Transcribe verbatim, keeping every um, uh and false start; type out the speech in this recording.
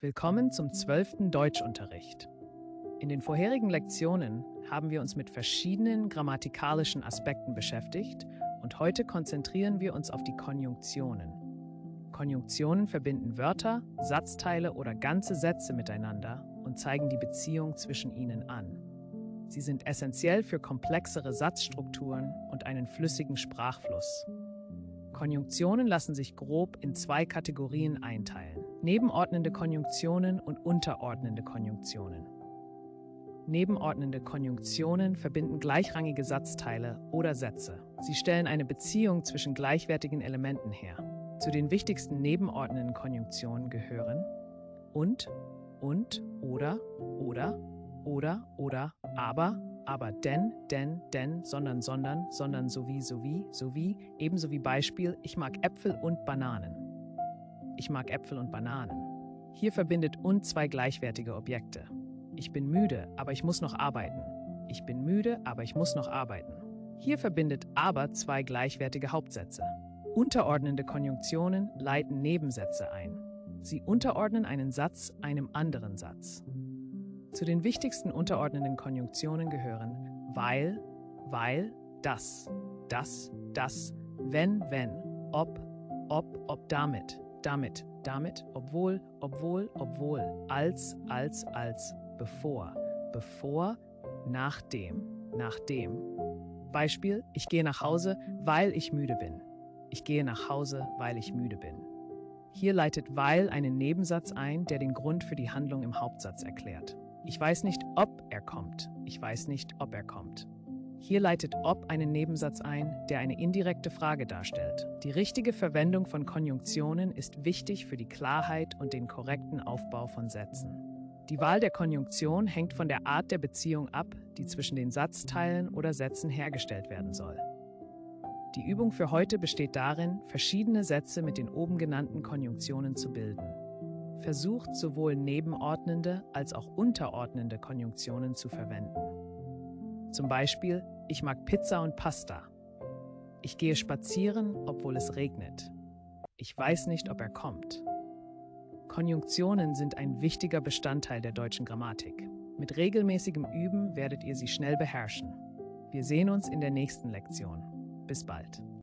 Willkommen zum zwölften Deutschunterricht. In den vorherigen Lektionen haben wir uns mit verschiedenen grammatikalischen Aspekten beschäftigt und heute konzentrieren wir uns auf die Konjunktionen. Konjunktionen verbinden Wörter, Satzteile oder ganze Sätze miteinander und zeigen die Beziehung zwischen ihnen an. Sie sind essentiell für komplexere Satzstrukturen und einen flüssigen Sprachfluss. Konjunktionen lassen sich grob in zwei Kategorien einteilen: nebenordnende Konjunktionen und unterordnende Konjunktionen. Nebenordnende Konjunktionen verbinden gleichrangige Satzteile oder Sätze. Sie stellen eine Beziehung zwischen gleichwertigen Elementen her. Zu den wichtigsten nebenordnenden Konjunktionen gehören und, und, oder, oder, oder, oder, aber, aber, denn, denn, denn, sondern, sondern, sondern, sowie, sowie, sowie, ebenso wie Beispiel: Ich mag Äpfel und Bananen. Ich mag Äpfel und Bananen. Hier verbindet und zwei gleichwertige Objekte. Ich bin müde, aber ich muss noch arbeiten. Ich bin müde, aber ich muss noch arbeiten. Hier verbindet aber zwei gleichwertige Hauptsätze. Unterordnende Konjunktionen leiten Nebensätze ein. Sie unterordnen einen Satz einem anderen Satz. Zu den wichtigsten unterordnenden Konjunktionen gehören weil, weil, das, das, das, wenn, wenn, ob, ob, ob damit, damit, damit, obwohl, obwohl, obwohl, als, als, als, bevor, bevor, nachdem, nachdem. Beispiel: Ich gehe nach Hause, weil ich müde bin. Ich gehe nach Hause, weil ich müde bin. Hier leitet weil einen Nebensatz ein, der den Grund für die Handlung im Hauptsatz erklärt. Ich weiß nicht, ob er kommt. Ich weiß nicht, ob er kommt. Hier leitet ob einen Nebensatz ein, der eine indirekte Frage darstellt. Die richtige Verwendung von Konjunktionen ist wichtig für die Klarheit und den korrekten Aufbau von Sätzen. Die Wahl der Konjunktion hängt von der Art der Beziehung ab, die zwischen den Satzteilen oder Sätzen hergestellt werden soll. Die Übung für heute besteht darin, verschiedene Sätze mit den oben genannten Konjunktionen zu bilden. Versucht, sowohl nebenordnende als auch unterordnende Konjunktionen zu verwenden. Zum Beispiel: Ich mag Pizza und Pasta. Ich gehe spazieren, obwohl es regnet. Ich weiß nicht, ob er kommt. Konjunktionen sind ein wichtiger Bestandteil der deutschen Grammatik. Mit regelmäßigem Üben werdet ihr sie schnell beherrschen. Wir sehen uns in der nächsten Lektion. Bis bald.